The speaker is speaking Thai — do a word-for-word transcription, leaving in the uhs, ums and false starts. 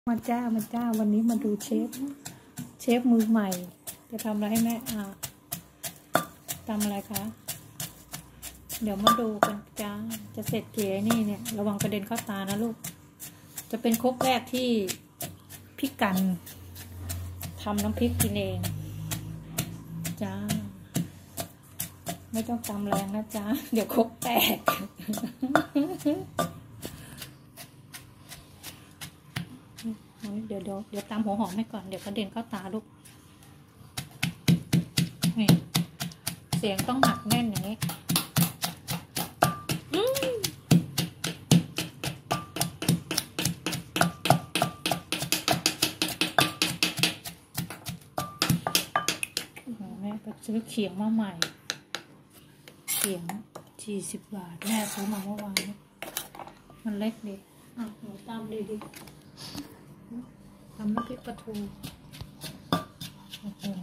มาจ้ามาจ้าวันนี้มาดูเชฟเชฟมือใหม่จะทำอะไรให้แม่อ่าทำอะไรคะเดี๋ยวมาดูกันจ้าจะเสร็จเก๋นี่เนี่ยระวังกระเด็นเข้าตานะลูกจะเป็นครกแรกที่พี่กันทำน้ำพริกกินเองจ้าไม่ต้องตำแรงนะจ้าเดี๋ยวครกแตกเดี๋ยวเดี๋ยวเดี๋ยวตามหัวหอมให้ก่อนเดี๋ยวกระเด็นเข้าตาลูกนี่เสียงต้องหนักแน่นอย่างนี้แม่ไปซื้อเขียงมาใหม่เขียงสี่สิบบาทแม่ซื้อมาเมื่อวานมันเล็กดีอ่ะหนูตามดีดีทำน้ำพริกปลาทูโอ้โห